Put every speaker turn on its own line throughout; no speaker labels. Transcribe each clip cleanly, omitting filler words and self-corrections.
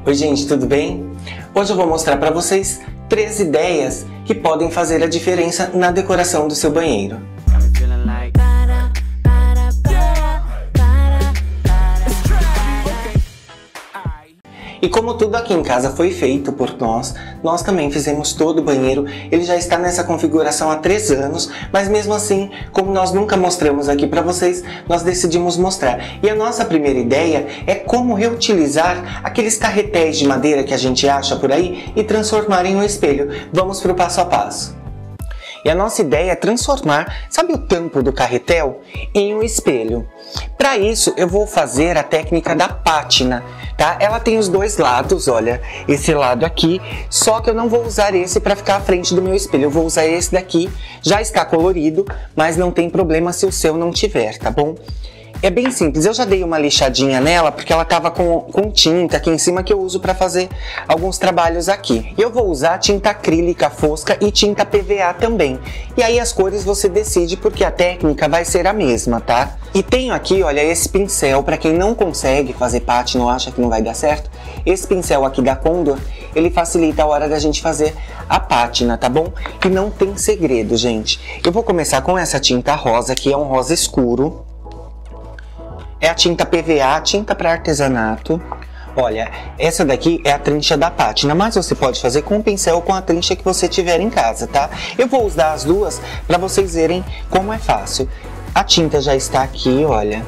Oi gente, tudo bem? Hoje eu vou mostrar para vocês 3 ideias que podem fazer a diferença na decoração do seu banheiro. E como tudo aqui em casa foi feito por nós também fizemos todo o banheiro. Ele já está nessa configuração há 3 anos, mas mesmo assim, como nós nunca mostramos aqui para vocês, nós decidimos mostrar. E a nossa primeira ideia é como reutilizar aqueles carretéis de madeira que a gente acha por aí e transformar em um espelho. Vamos para o passo a passo. E a nossa ideia é transformar, sabe o tampo do carretel, em um espelho. Para isso, eu vou fazer a técnica da pátina, tá? Ela tem os 2 lados, olha, esse lado aqui, só que eu não vou usar esse para ficar à frente do meu espelho. Eu vou usar esse daqui, já está colorido, mas não tem problema se o seu não tiver, tá bom? É bem simples, eu já dei uma lixadinha nela porque ela tava com tinta aqui em cima que eu uso para fazer alguns trabalhos aqui. Eu vou usar tinta acrílica fosca e tinta PVA também. E aí as cores você decide porque a técnica vai ser a mesma, tá? E tenho aqui, olha, esse pincel, para quem não consegue fazer pátina ou acha que não vai dar certo, esse pincel aqui da Condor, ele facilita a hora da gente fazer a pátina, tá bom? E não tem segredo, gente. Eu vou começar com essa tinta rosa, que é um rosa escuro. É a tinta PVA, tinta para artesanato. Olha, essa daqui é a trincha da pátina, mas você pode fazer com o pincel ou com a trincha que você tiver em casa, tá? Eu vou usar as duas para vocês verem como é fácil. A tinta já está aqui, olha.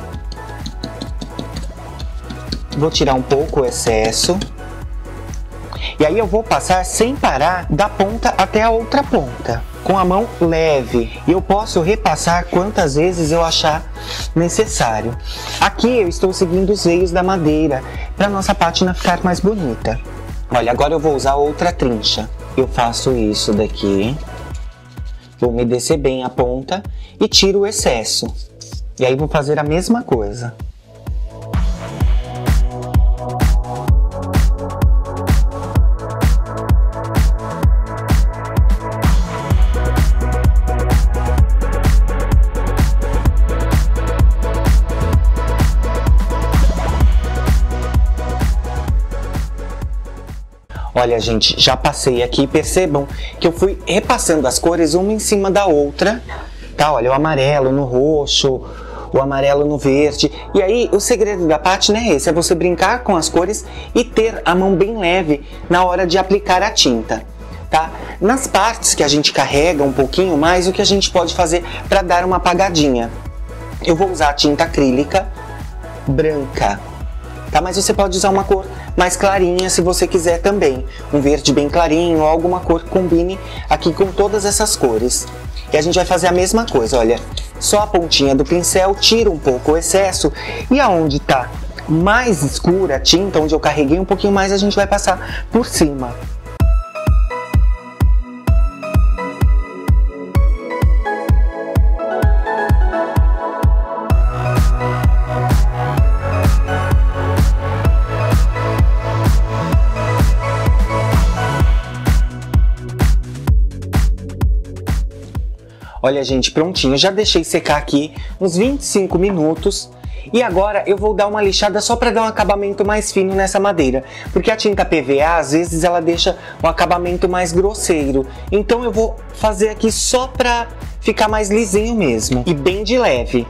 Vou tirar um pouco o excesso. E aí eu vou passar sem parar da ponta até a outra ponta, com a mão leve. E eu posso repassar quantas vezes eu achar necessário. Aqui eu estou seguindo os veios da madeira, para nossa pátina ficar mais bonita. Olha, agora eu vou usar outra trincha. Eu faço isso daqui. Vou umedecer bem a ponta e tiro o excesso. E aí vou fazer a mesma coisa. Olha, gente, já passei aqui, percebam que eu fui repassando as cores uma em cima da outra, tá? Olha, o amarelo no roxo, o amarelo no verde. E aí, o segredo da pátina é esse, é você brincar com as cores e ter a mão bem leve na hora de aplicar a tinta, tá? Nas partes que a gente carrega um pouquinho mais, o que a gente pode fazer para dar uma apagadinha? Eu vou usar a tinta acrílica branca, tá? Mas você pode usar uma cor mais clarinha se você quiser também. Um verde bem clarinho ou alguma cor que combine aqui com todas essas cores. E a gente vai fazer a mesma coisa, olha. Só a pontinha do pincel, tira um pouco o excesso. E aonde tá mais escura a tinta, onde eu carreguei um pouquinho mais, a gente vai passar por cima. Olha, gente, prontinho. Já deixei secar aqui uns 25 minutos. E agora eu vou dar uma lixada só para dar um acabamento mais fino nessa madeira. Porque a tinta PVA, às vezes, ela deixa um acabamento mais grosseiro. Então eu vou fazer aqui só para ficar mais lisinho mesmo. E bem de leve.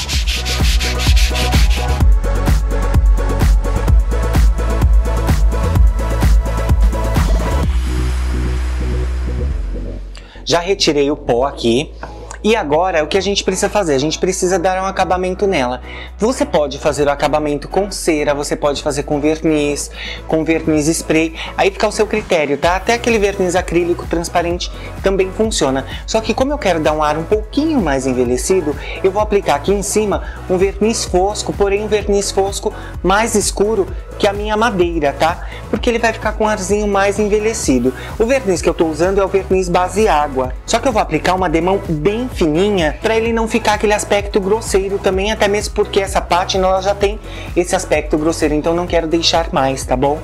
Já retirei o pó aqui. E agora, o que a gente precisa fazer? A gente precisa dar um acabamento nela. Você pode fazer o acabamento com cera, você pode fazer com verniz spray. Aí fica ao seu critério, tá? Até aquele verniz acrílico transparente também funciona. Só que como eu quero dar um ar um pouquinho mais envelhecido, eu vou aplicar aqui em cima um verniz fosco, porém um verniz fosco mais escuro que a minha madeira, tá? Porque ele vai ficar com um arzinho mais envelhecido. O verniz que eu tô usando é o verniz base água. Só que eu vou aplicar uma demão bem fininha para ele não ficar aquele aspecto grosseiro também, até mesmo porque essa pátina ela já tem esse aspecto grosseiro, então não quero deixar mais, tá bom?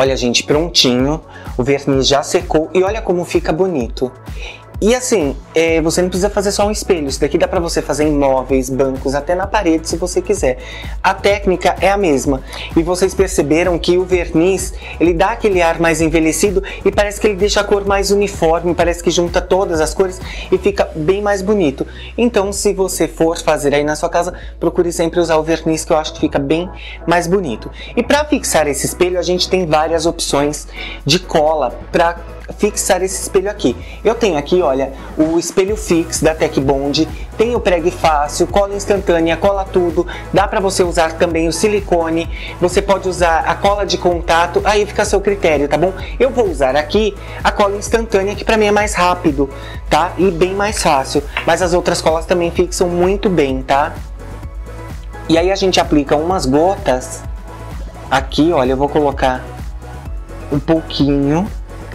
Olha, gente, prontinho, o verniz já secou e olha como fica bonito. E assim, você não precisa fazer só um espelho, isso daqui dá pra você fazer em móveis, bancos, até na parede se você quiser. A técnica é a mesma. E vocês perceberam que o verniz, ele dá aquele ar mais envelhecido e parece que ele deixa a cor mais uniforme, parece que junta todas as cores e fica bem mais bonito. Então, se você for fazer aí na sua casa, procure sempre usar o verniz, que eu acho que fica bem mais bonito. E para fixar esse espelho, a gente tem várias opções de cola para fixar esse espelho aqui. Eu tenho aqui, olha, o espelho fix da Tecbond, tem o pregue fácil, cola instantânea, cola tudo, dá para você usar também o silicone, você pode usar a cola de contato, aí fica a seu critério, tá bom? Eu vou usar aqui a cola instantânea, que para mim é mais rápido, tá? E bem mais fácil, mas as outras colas também fixam muito bem, tá? E aí a gente aplica umas gotas aqui, olha, eu vou colocar um pouquinho.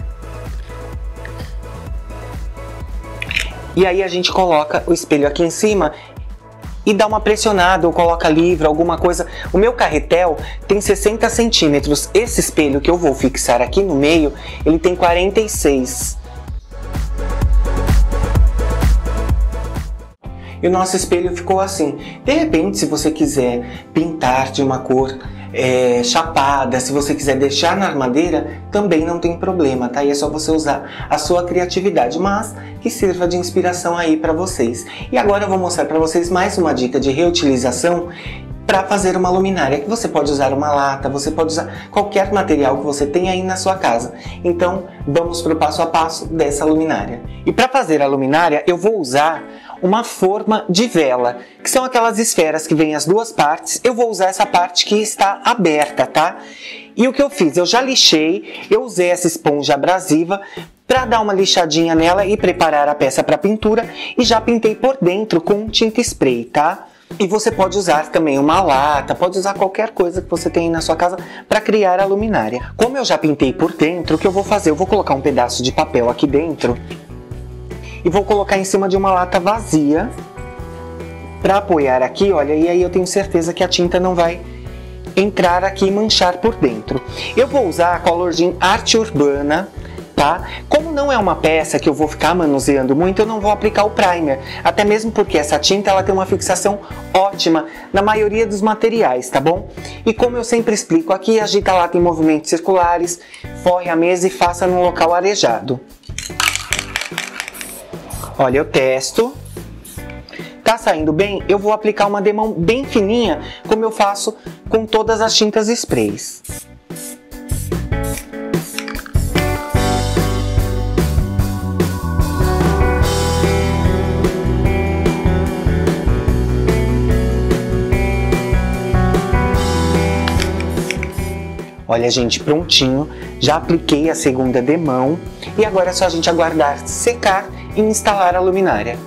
E aí a gente coloca o espelho aqui em cima e dá uma pressionada, ou coloca livro, alguma coisa. O meu carretel tem 60 centímetros. Esse espelho que eu vou fixar aqui no meio, ele tem 46. E o nosso espelho ficou assim. De repente, se você quiser pintar de uma cor chapada, se você quiser deixar na armadeira, também não tem problema, tá? E é só você usar a sua criatividade, mas que sirva de inspiração aí para vocês. E agora eu vou mostrar para vocês mais uma dica de reutilização para fazer uma luminária, que você pode usar uma lata, você pode usar qualquer material que você tenha aí na sua casa. Então, vamos para o passo a passo dessa luminária. E para fazer a luminária, eu vou usar uma forma de vela, que são aquelas esferas que vêm as duas partes. Eu vou usar essa parte que está aberta, tá? E o que eu fiz? Eu já lixei, eu usei essa esponja abrasiva para dar uma lixadinha nela e preparar a peça para pintura, e já pintei por dentro com tinta spray, tá? E você pode usar também uma lata, pode usar qualquer coisa que você tenha aí na sua casa para criar a luminária. Como eu já pintei por dentro, o que eu vou fazer? Eu vou colocar um pedaço de papel aqui dentro e vou colocar em cima de uma lata vazia para apoiar aqui, olha, e aí eu tenho certeza que a tinta não vai entrar aqui e manchar por dentro. Eu vou usar a Color Gin Arte Urbana, tá? Como não é uma peça que eu vou ficar manuseando muito, eu não vou aplicar o primer, até mesmo porque essa tinta ela tem uma fixação ótima na maioria dos materiais, tá bom? E como eu sempre explico aqui, agita a lata em movimentos circulares, forre a mesa e faça num local arejado. Olha, eu testo. Tá saindo bem? Eu vou aplicar uma demão bem fininha, como eu faço com todas as tintas sprays. Olha, gente, prontinho. Já apliquei a segunda demão e agora é só a gente aguardar secar e instalar a luminária.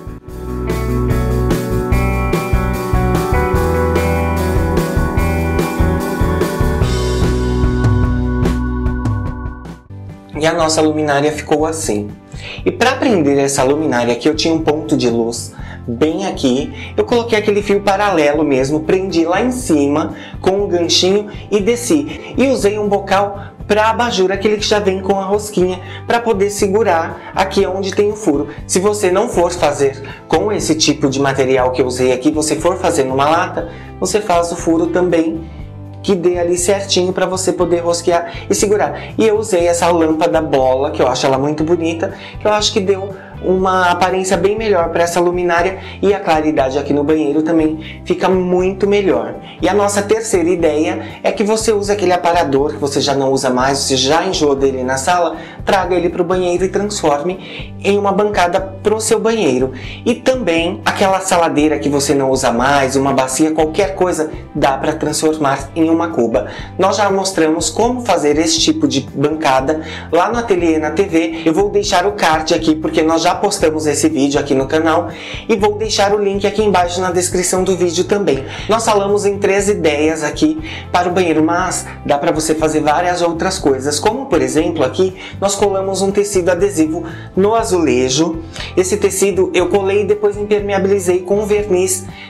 E a nossa luminária ficou assim. E para prender essa luminária aqui, eu tinha um ponto de luz bem aqui. Eu coloquei aquele fio paralelo mesmo, prendi lá em cima com um ganchinho e desci. E usei um bocal para abajur, aquele que já vem com a rosquinha, para poder segurar aqui onde tem o furo. Se você não for fazer com esse tipo de material que eu usei aqui, você for fazer numa lata, você faz o furo também que dê ali certinho para você poder rosquear e segurar. E eu usei essa lâmpada bola, que eu acho ela muito bonita, que eu acho que deu uma aparência bem melhor para essa luminária, e a claridade aqui no banheiro também fica muito melhor. E a nossa terceira ideia é que você use aquele aparador que você já não usa mais, você já enjoou dele na sala, traga ele para o banheiro e transforme em uma bancada para o seu banheiro. E também aquela saladeira que você não usa mais, uma bacia, qualquer coisa, dá para transformar em uma cuba. Nós já mostramos como fazer esse tipo de bancada lá no Ateliê na TV. Eu vou deixar o card aqui porque nós já postamos esse vídeo aqui no canal, e vou deixar o link aqui embaixo na descrição do vídeo também. Nós falamos em 3 ideias aqui para o banheiro, mas dá para você fazer várias outras coisas, como por exemplo aqui nós colamos um tecido adesivo no azulejo. Esse tecido eu colei e depois impermeabilizei com verniz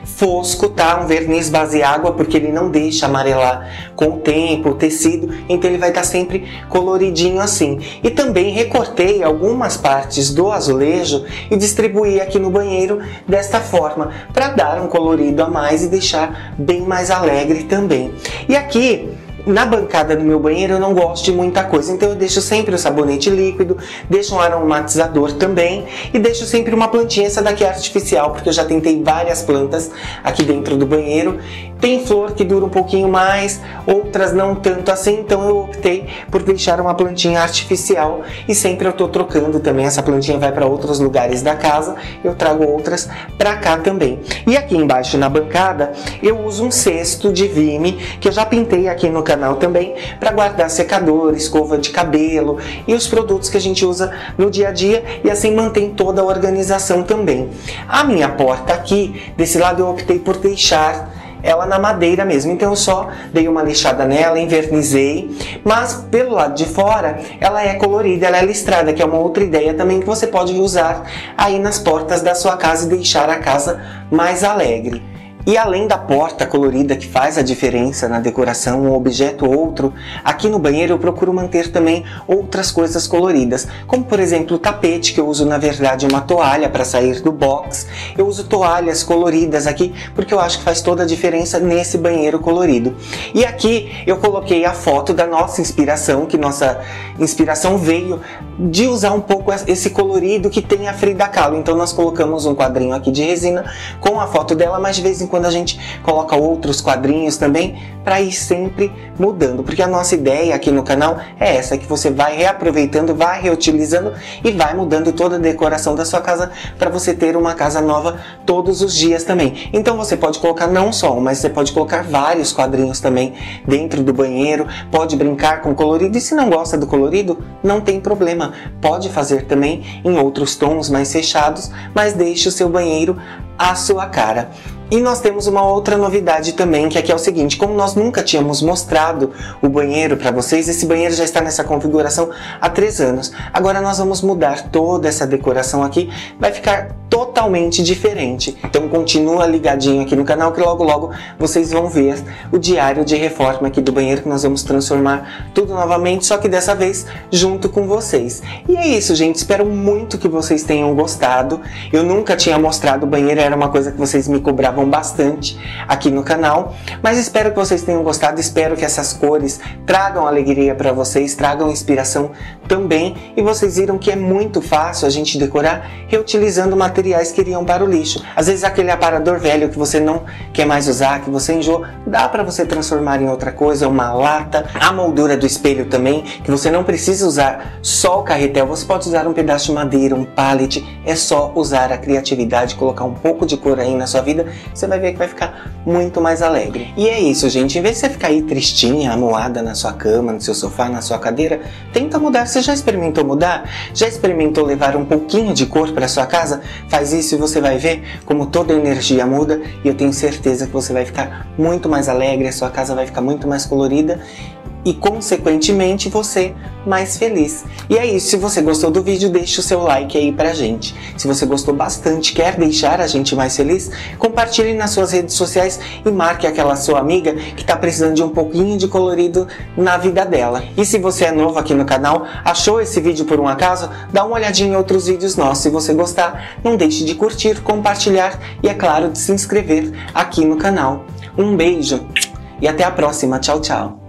fosco, tá? Um verniz base água, porque ele não deixa amarelar com o tempo, o tecido, então ele vai estar sempre coloridinho assim. E também recortei algumas partes do azulejo e distribuí aqui no banheiro desta forma, para dar um colorido a mais e deixar bem mais alegre também. E aqui, na bancada do meu banheiro eu não gosto de muita coisa, então eu deixo sempre o sabonete líquido, deixo um aromatizador também e deixo sempre uma plantinha, essa daqui é artificial, porque eu já tentei várias plantas aqui dentro do banheiro. Tem flor que dura um pouquinho mais, outras não tanto assim, então eu optei por deixar uma plantinha artificial e sempre eu tô trocando também, essa plantinha vai para outros lugares da casa, eu trago outras para cá também. E aqui embaixo na bancada eu uso um cesto de Vime, que eu já pintei aqui no canal também, para guardar secador, escova de cabelo e os produtos que a gente usa no dia a dia, e assim mantém toda a organização também. A minha porta aqui, desse lado eu optei por deixar ela na madeira mesmo, então eu só dei uma lixada nela, envernizei, mas pelo lado de fora ela é colorida, ela é listrada, que é uma outra ideia também que você pode usar aí nas portas da sua casa e deixar a casa mais alegre. E além da porta colorida que faz a diferença na decoração, um objeto ou outro, aqui no banheiro eu procuro manter também outras coisas coloridas, como por exemplo o tapete, que eu uso na verdade uma toalha para sair do box. Eu uso toalhas coloridas aqui porque eu acho que faz toda a diferença nesse banheiro colorido. E aqui eu coloquei a foto da nossa inspiração, que nossa inspiração veio de usar um pouco esse colorido que tem a Frida Kahlo. Então nós colocamos um quadrinho aqui de resina com a foto dela, mas de vez em quando a gente coloca outros quadrinhos também para ir sempre mudando, porque a nossa ideia aqui no canal é essa, que você vai reaproveitando, vai reutilizando e vai mudando toda a decoração da sua casa para você ter uma casa nova todos os dias também. Então você pode colocar não só um, mas você pode colocar vários quadrinhos também dentro do banheiro, pode brincar com colorido, e se não gosta do colorido, não tem problema, pode fazer também em outros tons mais fechados, mas deixe o seu banheiro à sua cara. E nós temos uma outra novidade também, que aqui é o seguinte: como nós nunca tínhamos mostrado o banheiro para vocês, esse banheiro já está nessa configuração há 3 anos. Agora nós vamos mudar toda essa decoração aqui, vai ficar totalmente diferente. Então continua ligadinho aqui no canal que logo logo vocês vão ver o diário de reforma aqui do banheiro, que nós vamos transformar tudo novamente, só que dessa vez junto com vocês. E é isso, gente, espero muito que vocês tenham gostado. Eu nunca tinha mostrado o banheiro, era uma coisa que vocês me cobravam bastante aqui no canal, mas espero que vocês tenham gostado, espero que essas cores tragam alegria para vocês, tragam inspiração também, e vocês viram que é muito fácil a gente decorar reutilizando materiais que iriam para o lixo. Às vezes aquele aparador velho que você não quer mais usar, que você enjoou, dá para você transformar em outra coisa, uma lata. A moldura do espelho também, que você não precisa usar só o carretel, você pode usar um pedaço de madeira, um pallet, é só usar a criatividade, colocar um pouco de cor aí na sua vida, você vai ver que vai ficar muito mais alegre. E é isso, gente, em vez de você ficar aí tristinha, amuada na sua cama, no seu sofá, na sua cadeira, tenta mudar. Você já experimentou mudar? Já experimentou levar um pouquinho de cor para sua casa? Faz isso e você vai ver como toda a energia muda, e eu tenho certeza que você vai ficar muito mais alegre, a sua casa vai ficar muito mais colorida e consequentemente você mais feliz. E é isso, se você gostou do vídeo, deixa o seu like aí pra gente. Se você gostou bastante, quer deixar a gente mais feliz, compartilhe nas suas redes sociais e marque aquela sua amiga que tá precisando de um pouquinho de colorido na vida dela. E se você é novo aqui no canal, achou esse vídeo por um acaso, dá uma olhadinha em outros vídeos nossos. Se você gostar, não deixe de curtir, compartilhar e, é claro, de se inscrever aqui no canal. Um beijo e até a próxima. Tchau, tchau.